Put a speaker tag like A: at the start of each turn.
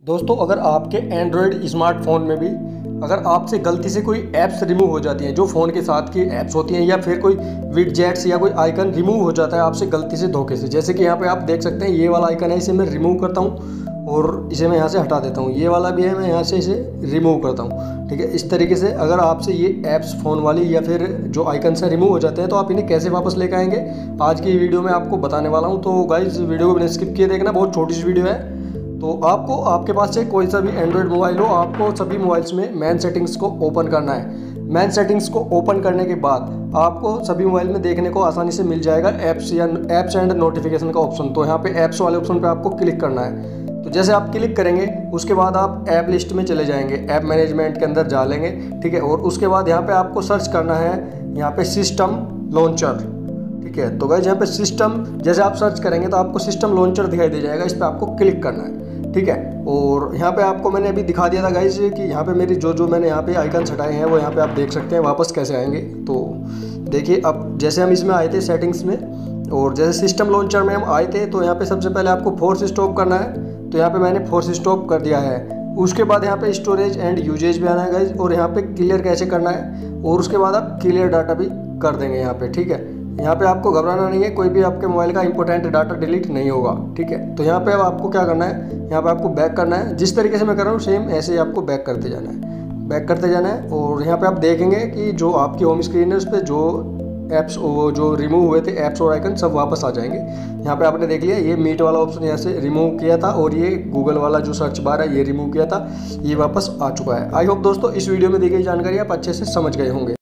A: दोस्तों, अगर आपके एंड्रॉयड स्मार्टफोन में भी अगर आपसे गलती से कोई ऐप्स रिमूव हो जाती हैं, जो फ़ोन के साथ की ऐप्स होती हैं, या फिर कोई विडजेट्स या कोई आइकन रिमूव हो जाता है आपसे गलती से धोखे से, जैसे कि यहाँ पे आप देख सकते हैं ये वाला आइकन है, इसे मैं रिमूव करता हूँ और इसे मैं यहाँ से हटा देता हूँ। ये वाला भी है, मैं यहाँ से इसे रिमूव करता हूँ। ठीक है, इस तरीके से अगर आपसे ये ऐप्स फ़ोन वाली या फिर जो आइकन से रिमूव हो जाते हैं तो आप इन्हें कैसे वापस लेकर आएंगे, आज की वीडियो में आपको बताने वाला हूँ। तो गाइस, वीडियो को बिना स्किप किए देखना, बहुत छोटी सी वीडियो है। तो आपको आपके पास से कोई सा भी एंड्रॉयड मोबाइल हो, आपको सभी मोबाइल्स में मैन सेटिंग्स को ओपन करना है। मैन सेटिंग्स को ओपन करने के बाद आपको सभी मोबाइल में देखने को आसानी से मिल जाएगा ऐप्स एंड नोटिफिकेशन का ऑप्शन। तो यहाँ पे ऐप्स वाले ऑप्शन पे आपको क्लिक करना है। तो जैसे आप क्लिक करेंगे उसके बाद आप ऐप लिस्ट में चले जाएंगे, ऐप मैनेजमेंट के अंदर जा लेंगे। ठीक है, और उसके बाद यहाँ पे आपको सर्च करना है, यहाँ पे सिस्टम लॉन्चर। ठीक है, तो गाइस यहाँ पे सिस्टम जैसे आप सर्च करेंगे तो आपको सिस्टम लॉन्चर दिखाई दे जाएगा, इस पर आपको क्लिक करना है। ठीक है, और यहाँ पे आपको मैंने अभी दिखा दिया था गाइस कि यहाँ पे मेरी जो मैंने यहाँ पे आइकन हटाए हैं वो यहाँ पे आप देख सकते हैं। वापस कैसे आएंगे, तो देखिए, अब जैसे हम इसमें आए थे सेटिंग्स में, और जैसे सिस्टम लॉन्चर में हम आए थे तो यहाँ पे सबसे पहले आपको फोर्स स्टॉप करना है। तो यहाँ पे मैंने फोर्स स्टॉप कर दिया है। उसके बाद यहाँ पे स्टोरेज एंड यूजेज भी आना है गाइस, और यहाँ पे क्लियर कैसे करना है, और उसके बाद आप क्लियर डाटा भी कर देंगे यहाँ पे। ठीक है, यहाँ पे आपको घबराना नहीं है, कोई भी आपके मोबाइल का इंपॉर्टेंट डाटा डिलीट नहीं होगा। ठीक है, तो यहाँ पे अब आपको क्या करना है, यहाँ पे आपको बैक करना है। जिस तरीके से मैं कर रहा हूँ सेम ऐसे ही आपको बैक करते जाना है, बैक करते जाना है। और यहाँ पे आप देखेंगे कि जो आपकी होम स्क्रीन है उस पर जो ऐप्स वो जो रिमूव हुए थे ऐप्स और आइकन सब वापस आ जाएंगे। यहाँ पे आपने देख लिया, ये मीट वाला ऑप्शन यहाँ से रिमूव किया था, और ये गूगल वाला जो सर्च बार है ये रिमूव किया था, ये वापस आ चुका है। आई होप दोस्तों इस वीडियो में दी गई जानकारी आप अच्छे से समझ गए होंगे।